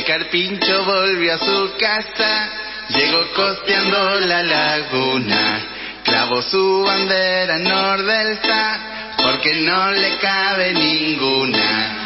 El Carpincho volvió a su casa, llegó costeando la laguna, clavó su bandera nordelsa, porque no le cabe ninguna.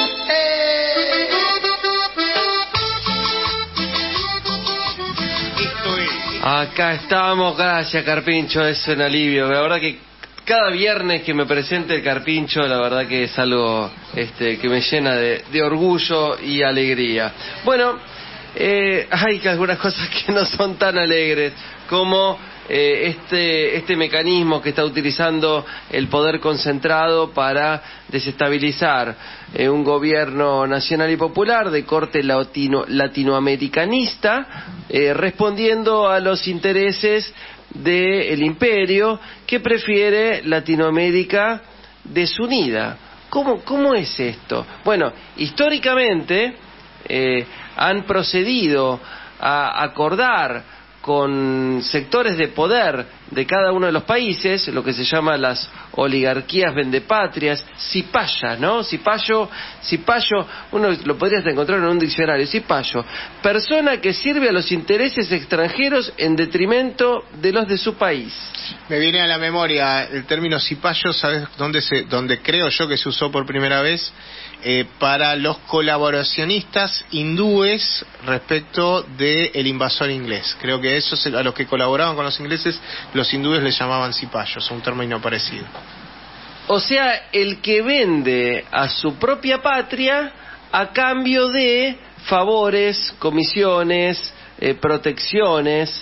Acá estamos, gracias Carpincho, es un alivio. La verdad que cada viernes que me presente el Carpincho, la verdad que es algo que me llena de orgullo y alegría. Bueno, hay algunas cosas que no son tan alegres, como este mecanismo que está utilizando el poder concentrado para desestabilizar un gobierno nacional y popular de corte latinoamericanista, respondiendo a los intereses del imperio, que prefiere Latinoamérica desunida. ¿Cómo es esto? Bueno, históricamente han procedido a acordar con sectores de poder de cada uno de los países, lo que se llama las oligarquías vendepatrias, cipaya, ¿no? Cipayo, uno lo podrías encontrar en un diccionario, cipayo, persona que sirve a los intereses extranjeros en detrimento de los de su país. Me viene a la memoria el término cipayo, ¿sabes dónde creo yo que se usó por primera vez? Para los colaboracionistas hindúes respecto del invasor inglés. Creo que eso a los que colaboraban con los ingleses, los hindúes les llamaban cipayos, un término parecido. O sea, el que vende a su propia patria a cambio de favores, comisiones, protecciones,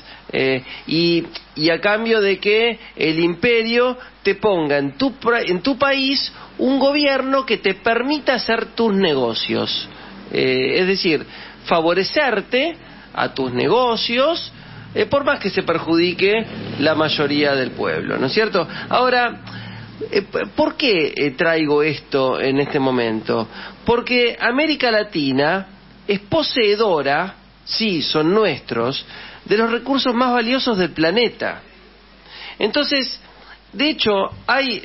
y a cambio de que el imperio te ponga en tu país un gobierno que te permita hacer tus negocios, es decir, favorecerte a tus negocios, por más que se perjudique la mayoría del pueblo, ¿no es cierto? Ahora, ¿por qué traigo esto en este momento? Porque América Latina es poseedora, sí, son nuestros, de los recursos más valiosos del planeta. Entonces, de hecho, hay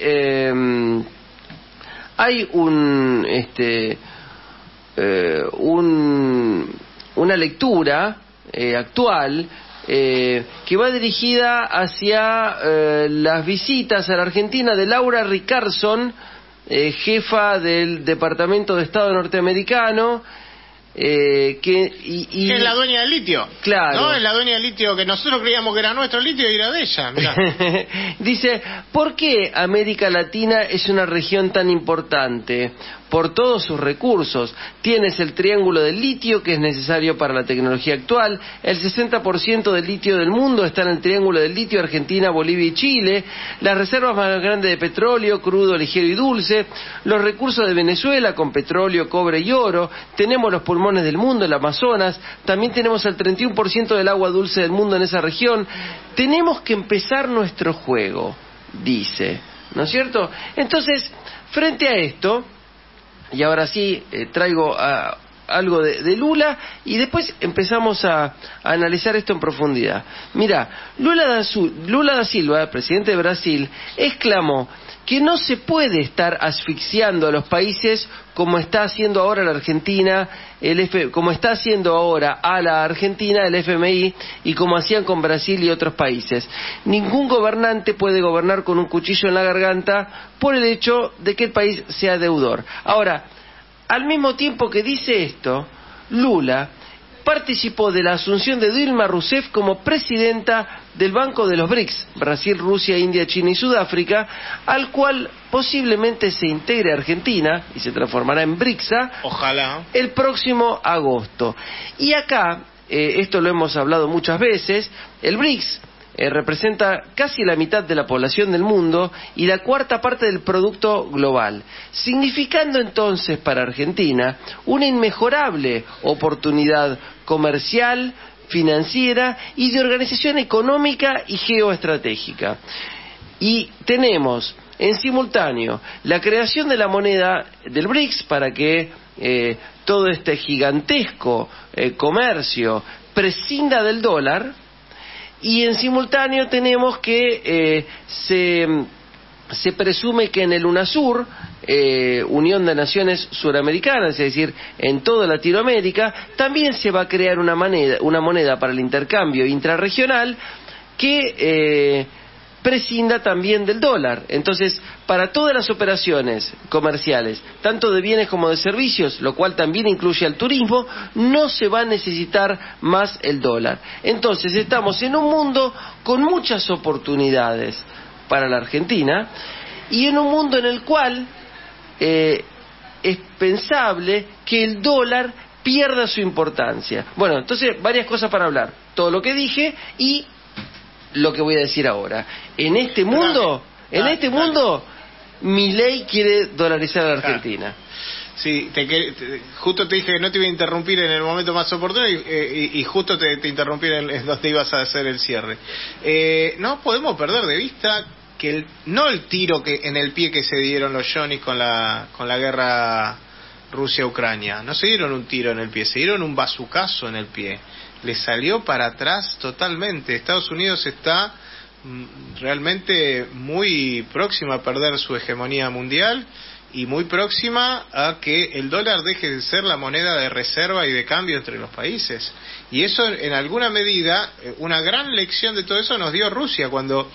una lectura actual que va dirigida hacia las visitas a la Argentina de Laura Ricardson, jefa del Departamento de Estado norteamericano, que es la dueña del litio. Claro. ¿No? Es la dueña del litio que nosotros creíamos que era nuestro litio y era de ella. Dice, ¿por qué América Latina es una región tan importante? Por todos sus recursos. Tienes el triángulo del litio, que es necesario para la tecnología actual. El 60% del litio del mundo está en el triángulo del litio: Argentina, Bolivia y Chile. Las reservas más grandes de petróleo, crudo, ligero y dulce. Los recursos de Venezuela, con petróleo, cobre y oro. Tenemos los pulmones del mundo, el Amazonas. También tenemos el 31% del agua dulce del mundo en esa región. Tenemos que empezar nuestro juego, dice, ¿no es cierto? Entonces, frente a esto, y ahora sí traigo algo de Lula, y después empezamos a analizar esto en profundidad. Mira, Lula da Silva, presidente de Brasil, exclamó que no se puede estar asfixiando a los países como está haciendo ahora la Argentina, como está haciendo ahora a la Argentina el FMI, y como hacían con Brasil y otros países. Ningún gobernante puede gobernar con un cuchillo en la garganta por el hecho de que el país sea deudor. Ahora, al mismo tiempo que dice esto, Lula participó de la asunción de Dilma Rousseff como presidenta del Banco de los BRICS, Brasil, Rusia, India, China y Sudáfrica, al cual posiblemente se integre Argentina y se transformará en BRICSA, ojalá, el próximo agosto. Y acá, esto lo hemos hablado muchas veces, el BRICS representa casi la mitad de la población del mundo y la cuarta parte del producto global, significando entonces para Argentina una inmejorable oportunidad comercial, financiera y de organización económica y geoestratégica. Y tenemos en simultáneo la creación de la moneda del BRICS para que todo este gigantesco comercio prescinda del dólar. Y en simultáneo tenemos que se se presume que en el UNASUR, Unión de Naciones Suramericanas, es decir, en toda Latinoamérica, también se va a crear una moneda para el intercambio intrarregional que prescinda también del dólar. Entonces, para todas las operaciones comerciales, tanto de bienes como de servicios, lo cual también incluye al turismo, no se va a necesitar más el dólar. Entonces, estamos en un mundo con muchas oportunidades para la Argentina, y en un mundo en el cual es pensable que el dólar pierda su importancia. Bueno, entonces varias cosas para hablar, todo lo que dije y lo que voy a decir ahora. En este mundo, Milei quiere dolarizar a la Argentina. Sí, justo te dije que no te iba a interrumpir en el momento más oportuno y justo te interrumpí en donde ibas a hacer el cierre. No podemos perder de vista que no el tiro que en el pie que se dieron los Johnnies con la guerra Rusia-Ucrania, no se dieron un tiro en el pie, se dieron un bazucazo en el pie. Le salió para atrás totalmente. Estados Unidos está realmente muy próxima a perder su hegemonía mundial y muy próxima a que el dólar deje de ser la moneda de reserva y de cambio entre los países. Y eso, en alguna medida, una gran lección de todo eso nos dio Rusia cuando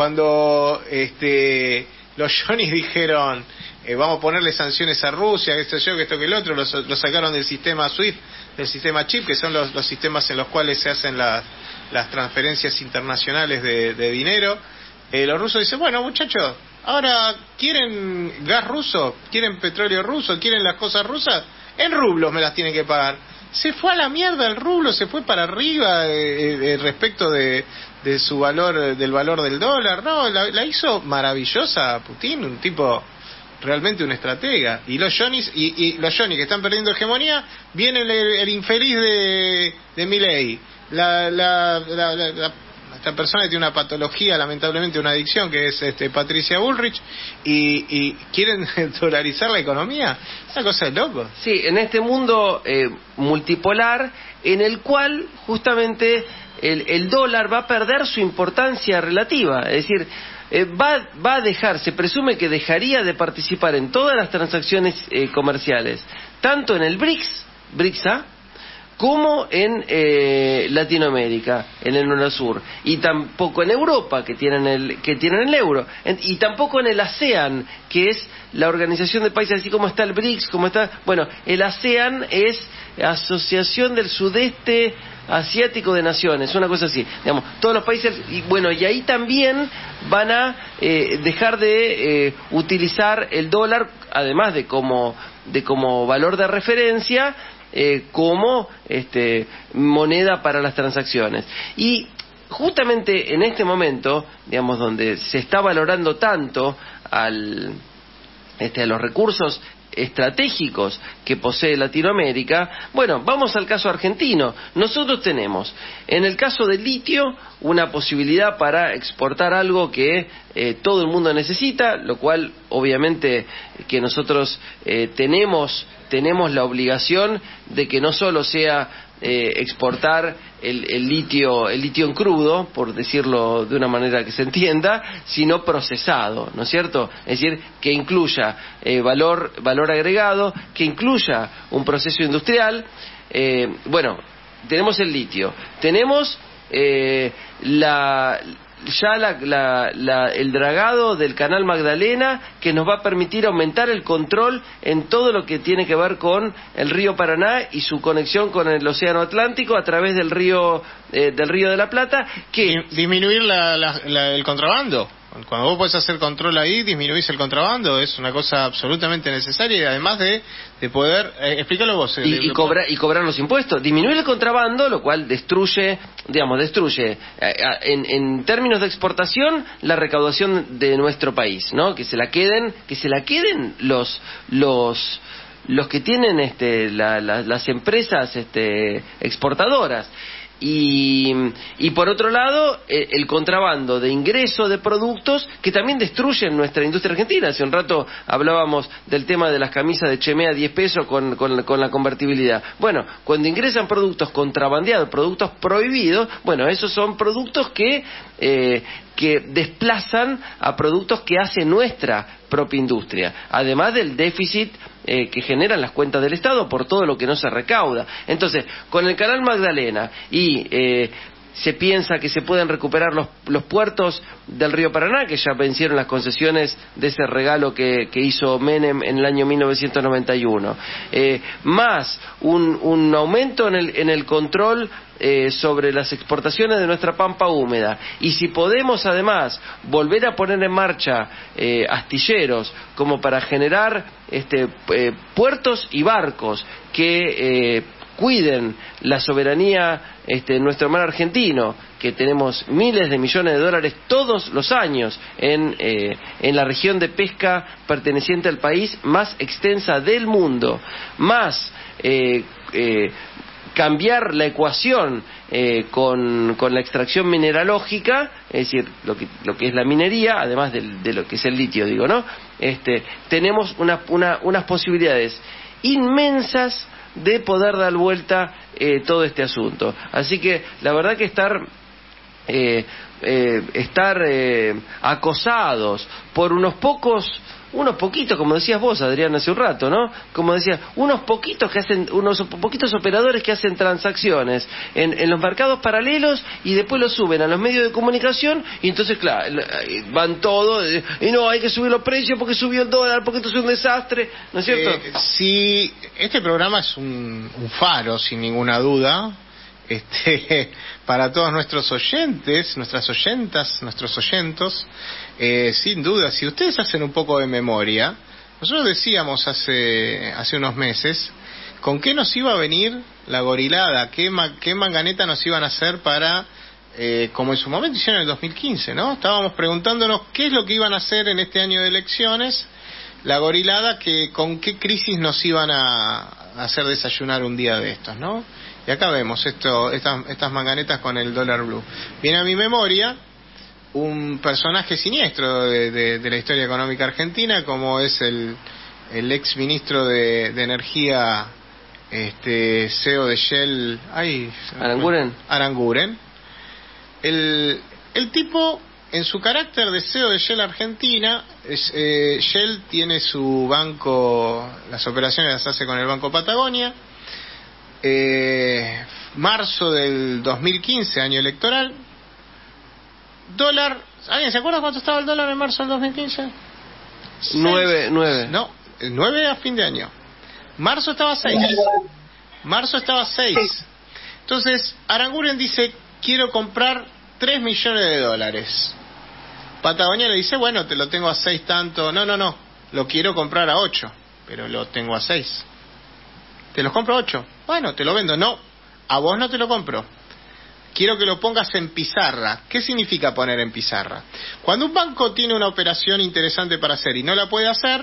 los Johnnies dijeron vamos a ponerle sanciones a Rusia, que esto que el otro, lo sacaron del sistema SWIFT, del sistema CHIP, que son los sistemas en los cuales se hacen las transferencias internacionales de dinero. Los rusos dicen, bueno muchachos, ahora quieren gas ruso, quieren petróleo ruso, quieren las cosas rusas, en rublos me las tienen que pagar. Se fue a la mierda el rublo, se fue para arriba respecto de su valor, del valor del dólar. No, la hizo maravillosa Putin, un tipo realmente un estratega. Y los Johnnies que están perdiendo hegemonía, viene el infeliz de Milei, esta persona que tiene una patología, lamentablemente una adicción, que es Patricia Bullrich, y quieren dolarizar la economía. Esa cosa es loco. Sí, en este mundo multipolar, en el cual justamente el dólar va a perder su importancia relativa, es decir, va a dejar, se presume que dejaría de participar en todas las transacciones comerciales, tanto en el BRICS-A, como en Latinoamérica, en el UNASUR, y tampoco en Europa, que tienen el euro, y tampoco en el ASEAN, que es la organización de países, así como está el BRICS, bueno, el ASEAN es Asociación del Sudeste Asiático de Naciones, una cosa así, digamos, todos los países, y ahí también van a dejar de utilizar el dólar, además de como valor de referencia, como moneda para las transacciones. Y justamente en este momento, digamos, donde se está valorando tanto a los recursos estratégicos que posee Latinoamérica, bueno, vamos al caso argentino. Nosotros tenemos, en el caso del litio, una posibilidad para exportar algo que todo el mundo necesita, lo cual obviamente que nosotros tenemos la obligación de que no solo sea exportar el litio en crudo, por decirlo de una manera que se entienda, sino procesado, ¿no es cierto? Es decir, que incluya valor agregado, que incluya un proceso industrial. Bueno, tenemos el litio, tenemos el dragado del Canal Magdalena, que nos va a permitir aumentar el control en todo lo que tiene que ver con el río Paraná y su conexión con el océano Atlántico a través del río de la Plata, que disminuir el contrabando. Cuando vos podés hacer control ahí, disminuís el contrabando, es una cosa absolutamente necesaria, y además de poder, explícalo vos. Y cobrar los impuestos, disminuir el contrabando, lo cual destruye en términos de exportación la recaudación de nuestro país, ¿no? Que se la queden los que tienen las empresas exportadoras. y por otro lado, el contrabando de ingreso de productos que también destruyen nuestra industria argentina. Hace un rato hablábamos del tema de las camisas de Chemea 10 pesos con la convertibilidad. Bueno, cuando ingresan productos contrabandeados, productos prohibidos, bueno, esos son productos que desplazan a productos que hace nuestra propia industria, además del déficit que generan las cuentas del Estado por todo lo que no se recauda. Entonces, con el Canal Magdalena y se piensa que se pueden recuperar los puertos del río Paraná, que ya vencieron las concesiones de ese regalo que hizo Menem en el año 1991, más un aumento en el control sobre las exportaciones de nuestra pampa húmeda, y si podemos además volver a poner en marcha astilleros como para generar puertos y barcos que cuiden la soberanía en nuestro mar argentino, que tenemos miles de millones de dólares todos los años en la región de pesca perteneciente al país más extensa del mundo, más cambiar la ecuación con la extracción mineralógica, es decir, lo que es la minería, además de lo que es el litio, digo, ¿no? Tenemos unas posibilidades inmensas de poder dar vuelta todo este asunto. Así que la verdad que estar acosados por unos poquitos, como decías vos, Adrián, hace un rato, ¿no? Como decías, unos poquitos operadores que hacen transacciones en los mercados paralelos y después los suben a los medios de comunicación, y entonces, claro, van todos, y no, hay que subir los precios porque subió el dólar, porque esto es un desastre, ¿no es cierto? Sí, este programa es un faro, sin ninguna duda, para todos nuestros oyentes, nuestras oyentas, nuestros oyentos, sin duda, si ustedes hacen un poco de memoria, nosotros decíamos hace unos meses con qué nos iba a venir la gorilada, qué manganeta nos iban a hacer para, como en su momento hicieron en el 2015, ¿no? Estábamos preguntándonos qué es lo que iban a hacer en este año de elecciones, la gorilada, con qué crisis nos iban a hacer desayunar un día de estos, ¿no? Y acá vemos estas manganetas con el dólar blue. Viene a mi memoria un personaje siniestro de la historia económica argentina, como es el ex ministro de Energía, CEO de Shell, Aranguren. El tipo, en su carácter de CEO de Shell Argentina, Shell tiene su banco, las operaciones las hace con el Banco Patagonia. Marzo del 2015, año electoral, dólar, ¿alguien se acuerda cuánto estaba el dólar en marzo del 2015? 9. No, 9 a fin de año. Marzo estaba 6. Entonces, Aranguren dice, quiero comprar 3 millones de dólares. Patagonia le dice, bueno, te lo tengo a 6 tanto. No, lo quiero comprar a 8, pero lo tengo a 6. ¿Te los compro a 8? Bueno, te lo vendo. No, a vos no te lo compro. Quiero que lo pongas en pizarra. ¿Qué significa poner en pizarra? Cuando un banco tiene una operación interesante para hacer y no la puede hacer,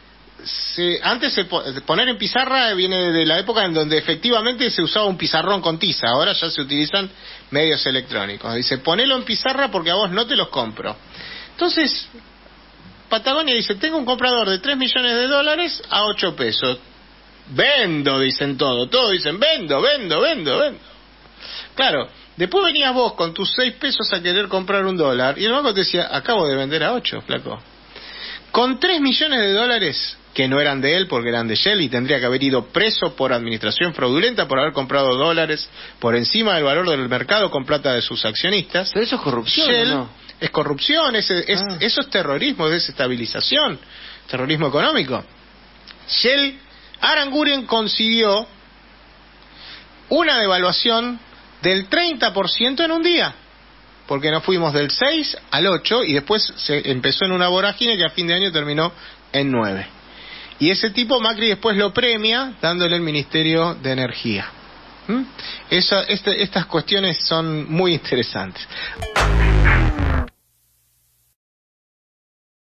poner en pizarra viene de la época en donde efectivamente se usaba un pizarrón con tiza. Ahora ya se utilizan medios electrónicos. Dice, ponelo en pizarra porque a vos no te los compro. Entonces, Patagonia dice, tengo un comprador de 3 millones de dólares a 8 pesos. Vendo, dicen todos dicen vendo. Claro, después venías vos con tus 6 pesos a querer comprar un dólar y el banco te decía, acabo de vender a 8, flaco. Con 3 millones de dólares, que no eran de él porque eran de Shell y tendría que haber ido preso por administración fraudulenta por haber comprado dólares por encima del valor del mercado con plata de sus accionistas. Pero eso es corrupción, Shell, ¿no? Es corrupción, eso es terrorismo, es desestabilización, terrorismo económico. Aranguren consiguió una devaluación del 30% en un día, porque nos fuimos del 6 al 8 y después se empezó en una vorágine que a fin de año terminó en 9. Y ese tipo Macri después lo premia dándole el Ministerio de Energía. Estas cuestiones son muy interesantes.